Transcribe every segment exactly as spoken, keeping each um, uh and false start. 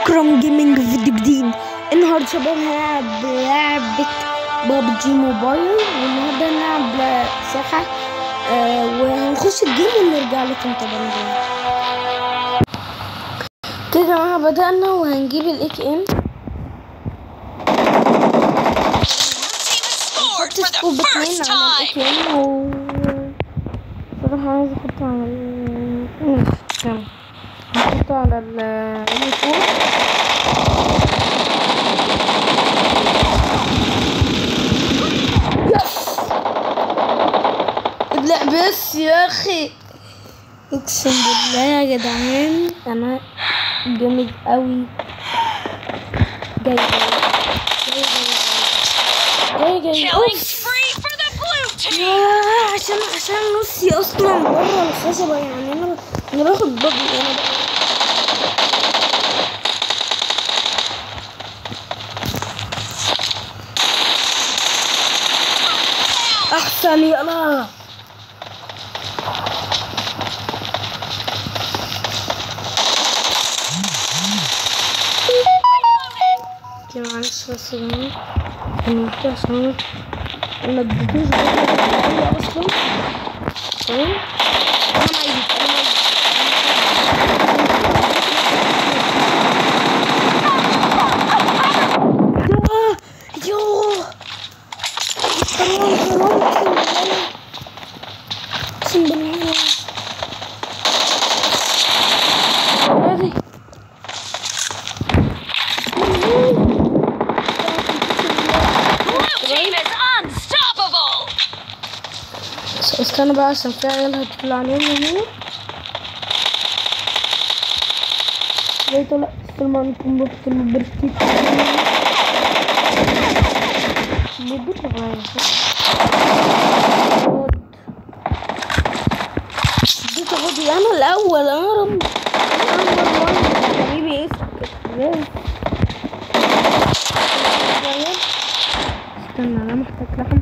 اكرم جيمنج في فيديو جديد. النهارده شباب هنلعب لعبة بابجي موبايل، والنهارده هنلعب ساحة آه وهنخش الجيم ونرجع لكم طبعا. كده يا جماعة بدأنا وهنجيب الاي كي ام. نحط سكوب اتنين على الاي كي ام و صراحة عايز احطه على ال ماشي تمام، نحطه على ال الفور. لا بس يا اخي اقسم بالله يا جدعان انا جامد قوي. جاي جاي جاي جاي جاي اوف يا عشان عشان نصي اصلا بره الخشبه، يعني انا انا باخد بابي انا بقى. احسن يلا كده. معلش بس انا عشان ما اديتوش بقى اصلا. تمام انا ميت انا ميت. يوه حرام حرام اقسم بالله اقسم بالله. استنى بقى عشان في عيال هتطلع عليهم هنا. ليه طلع استلموا عنكم بوقت البرستيج بيبوت غاية بديت غدي انا الاول. انا رب انا حبيبي اسكت ازاي. استنى انا محتاج لحم.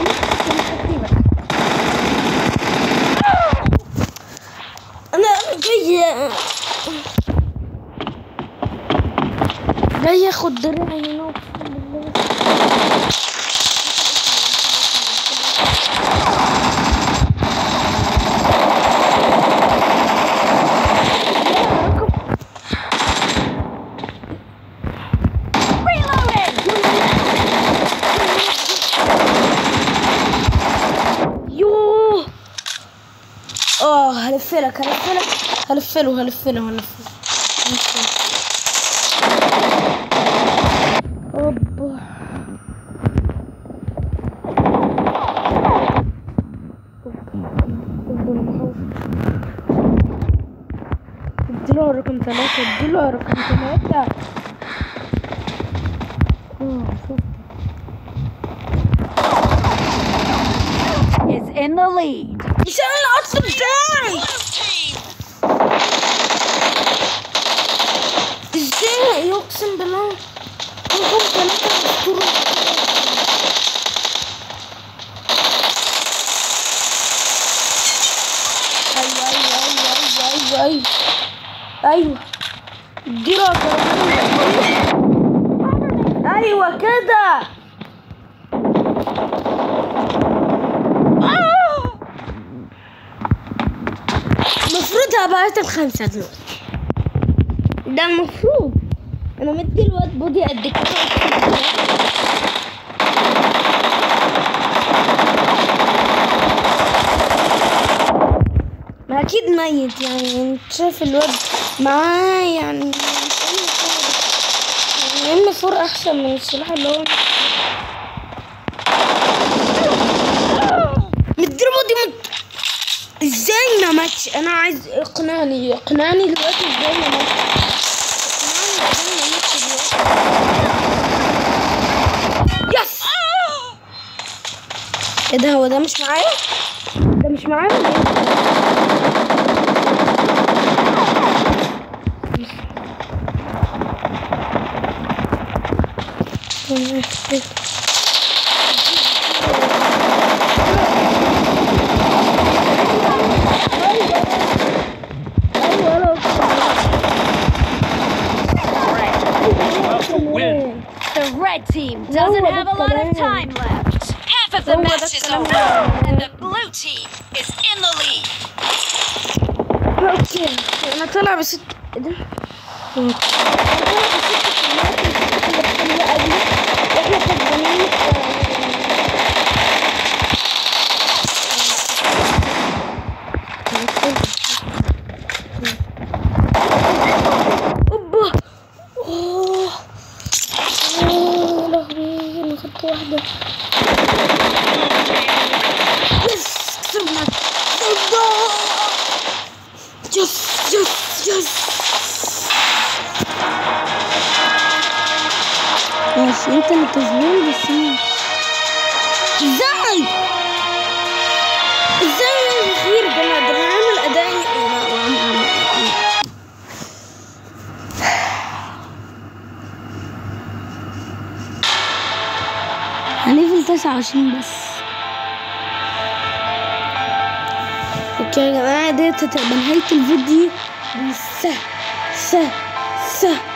جاي جاي اخد درعي هنا اقسم بالله. يوه اه هلفلك هلفلك هلفله هلفله هلفله اوبا. اديله رقم ثلاثة اديله رقم ثلاثة. is in the lead. عشان العطف بتاعي ازاي يقسم بالله رقم ثلاثة اسطورة. ايوه ايوه ايوه ايوه ايوه ايوه دي رقم. ايوه كده المفروض هبقى الخمسة دلوقتي. ده المفروض انا مدي الواد بودي قد كده. ما اكيد ميت، يعني انت شايف الواد معاه يعني ام فور احسن من السلاح اللي هو مديله بودي مد... ازاي ما ماتش؟ انا عايز اقنعني اقنعني دلوقتي ازاي ما ماتش. اقنعني ازاي ما ماتش دلوقتي. يس ايه ده؟ هو ده مش معايا؟ ده مش معايا ولا ايه؟ The red team doesn't have a lot of time left. Half of the match is over, and the blue team is in the lead. اوكي انا طالع بست ايه ده؟ انا طالع بست كلمات واحنا كسبانين. اوبا اوه يا لهوي انا خدت واحدة. يس كسبنا. يس يس يس ماشي انت اللي كسبان بس مين؟ ازاي؟ ازاي يا الاخير ده انا ده انا عامل اداء وعم عم هنليفل تسعة وعشرين بس. اوكي يا جماعة ديت هتبقى نهاية الفيديو. سه سه سه